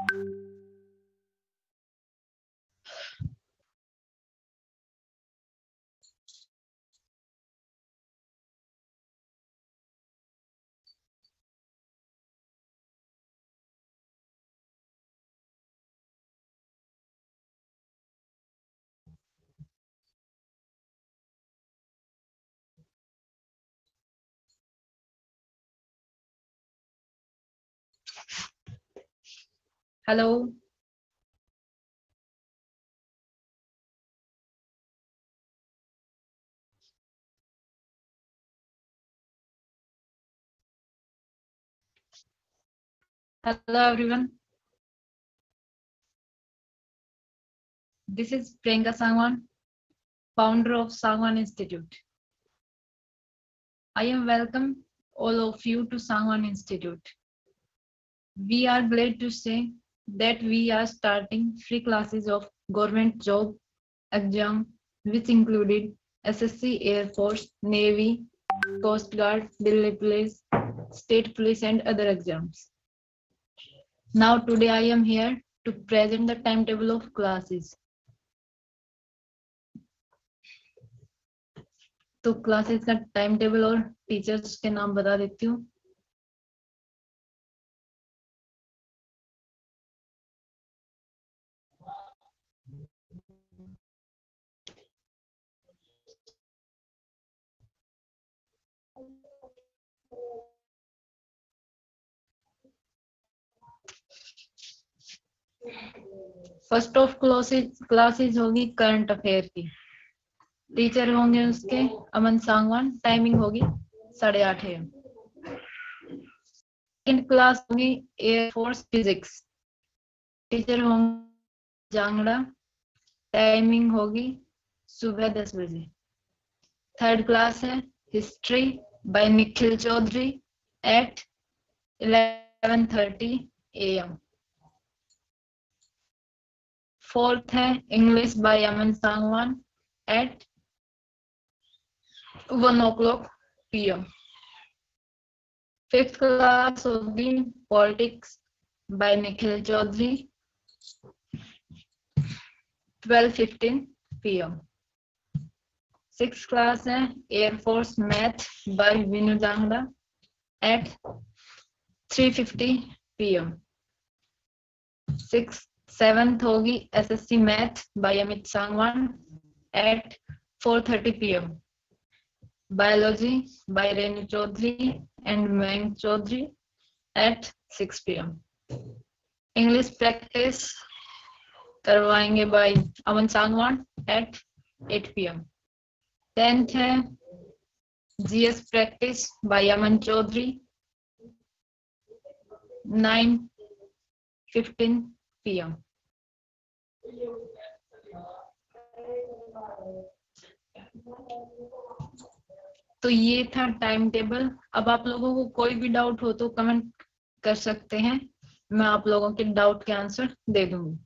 Hello. Hello everyone. This is Priyanka Sangwan, founder of Sangwan Institute. I am welcome all of you to Sangwan Institute. We are glad to say that we are starting free classes of government job exam, which included SSC, Air Force, Navy, Coast Guard, Delhi Police, State Police and other exams. Now today I am here to present the timetable of classes. तो classes का time table और teachers के नाम बता देती हूँ. First of classes होगी current affair की. टीचर होंगे उसके अमन सांगवान. टाइमिंग होगी 8:30 AM. सेकंड क्लास होगी एयरफोर्स फिजिक्स. टीचर होंगे जांगड़ा. टाइमिंग होगी सुबह 10 बजे. थर्ड क्लास है history by Nikhil Chaudhary at 11:30 AM. Fourth है English by Aman Sangwan at 1 o'clock PM. Fifth class होगी politics by Nikhil Chaudhary 12:15 PM. Six class है air force math by Vinu Jangra at 3:50 PM. Seventh होगी SSC math by Amit Sangwan at 4:30 PM. Biology by Renu Chaudhary and Mayank Chaudhary at 6 PM. English practice करवाएंगे by Aman Sangwan at 8 PM. 10th है GS practice by Aman Chaudhary 9:15 PM. तो ये था time table. अब आप लोगों को कोई भी डाउट हो तो कमेंट कर सकते हैं. मैं आप लोगों के डाउट के आंसर दे दूंगी.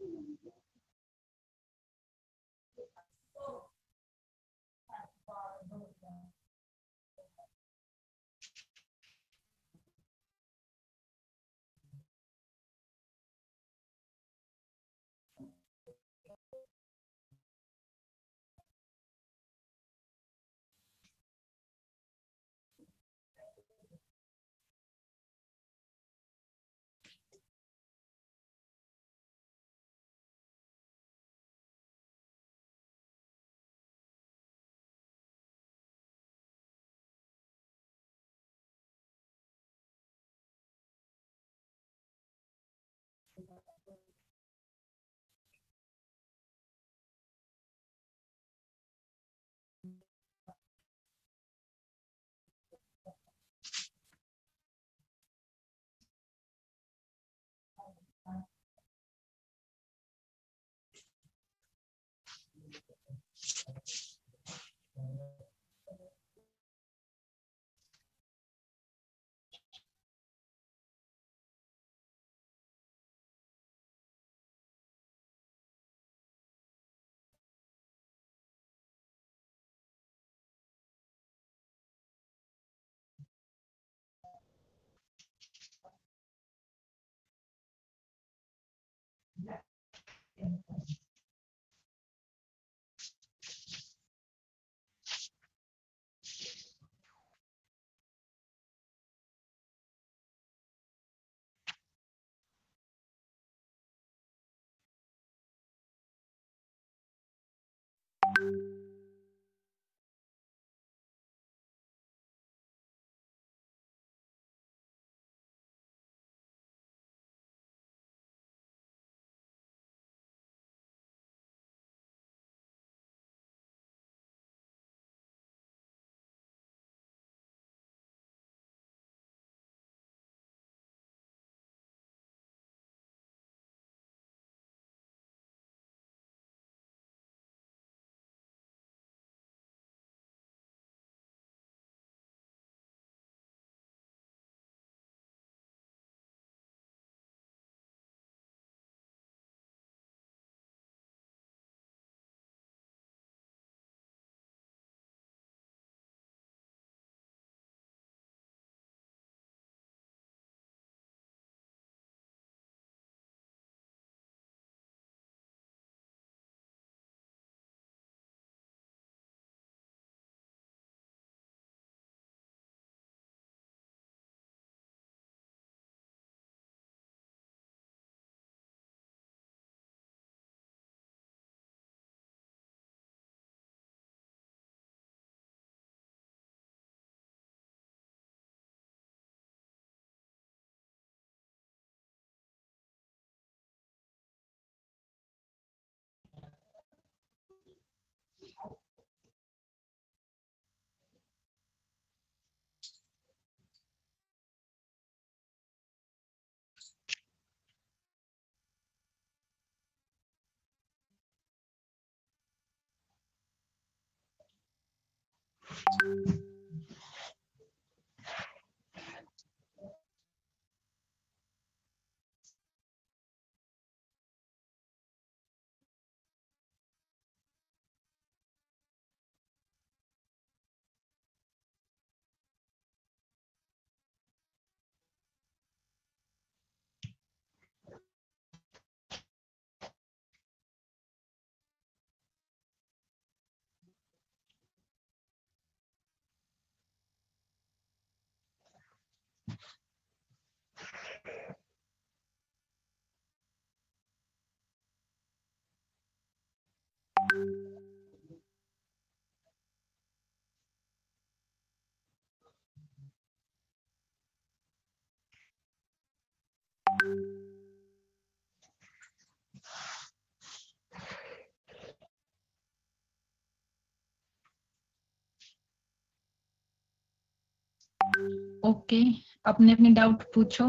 ओके, अपने अपने डाउट पूछो।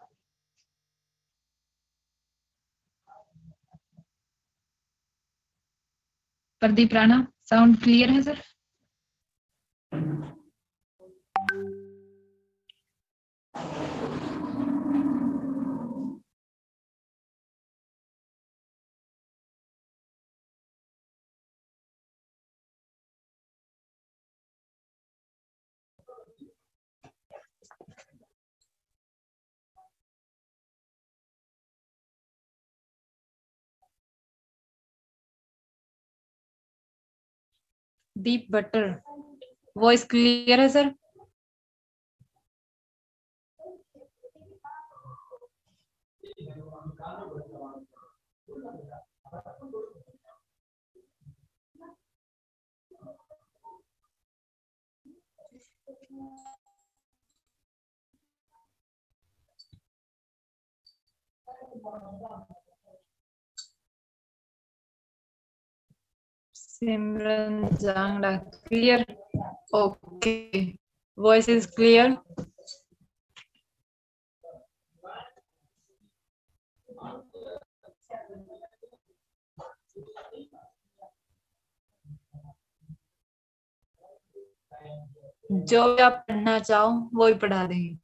प्रदीप राणा, साउंड क्लियर है सर? डीप बटर। वॉइस क्लियर है sir? Simran Jangra clear. Okay, voice is clear. जो भी आप पढ़ना चाहो वो ही पढ़ा देंगे।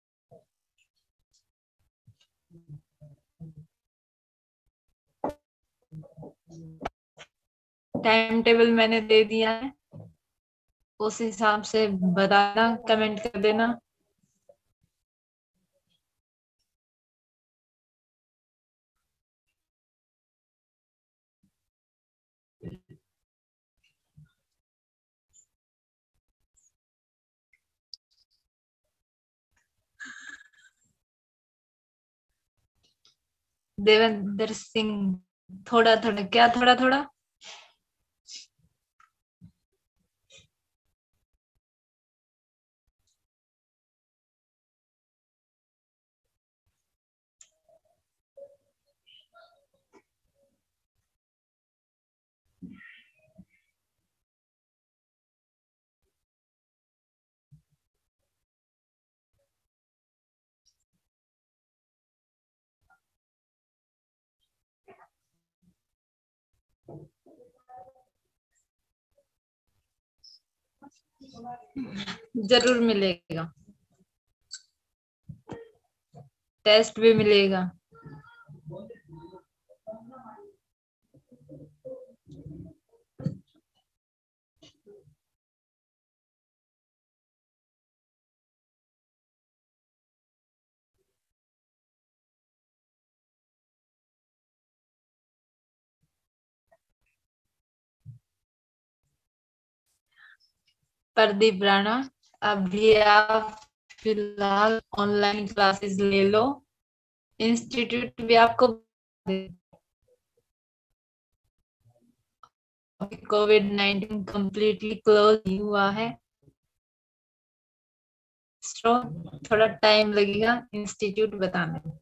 टाइम टेबल मैंने दे दिया है, उस हिसाब से बताना, कमेंट कर देना। देवेंद्र सिंह, थोड़ा थोड़ा क्या, थोड़ा थोड़ा? जरूर मिलेगा, टेस्ट भी मिलेगा। प्रदीप राणा, अभी आप फिलहाल ऑनलाइन क्लासेस ले लो, इंस्टीट्यूट भी आपको कोविड-19 कंप्लीटली क्लोज नहीं हुआ है, थोड़ा टाइम लगेगा इंस्टीट्यूट बताने में।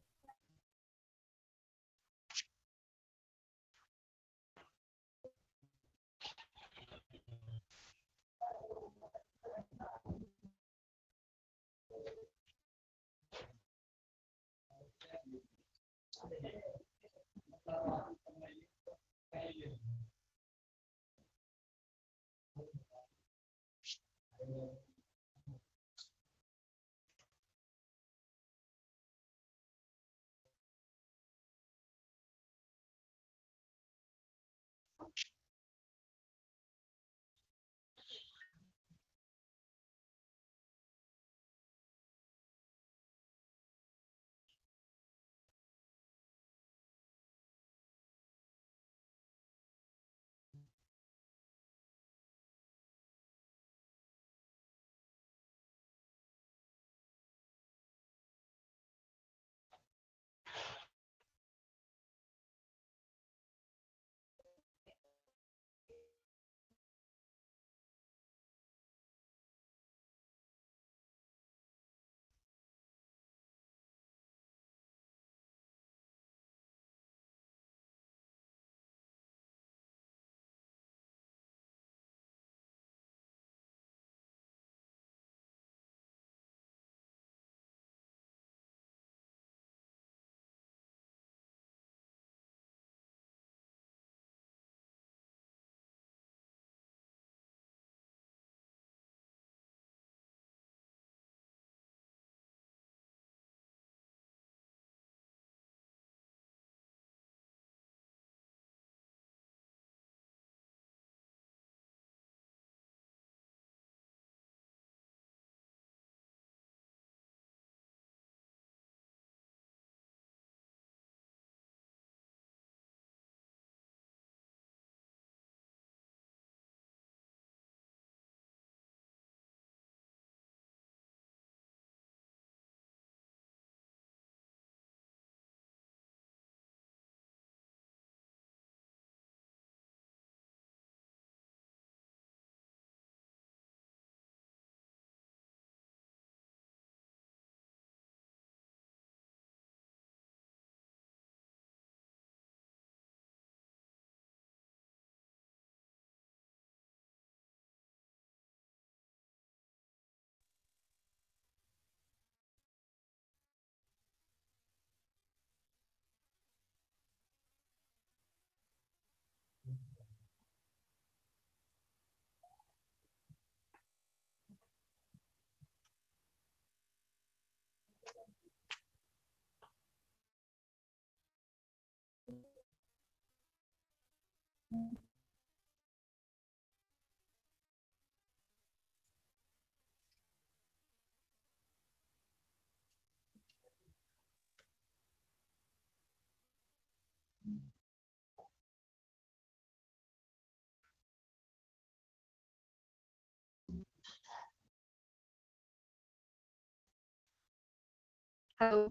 Hello.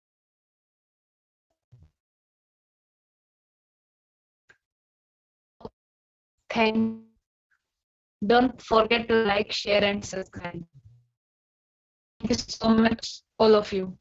Thank. Don't forget to like, share, and subscribe. Thank you so much, all of you.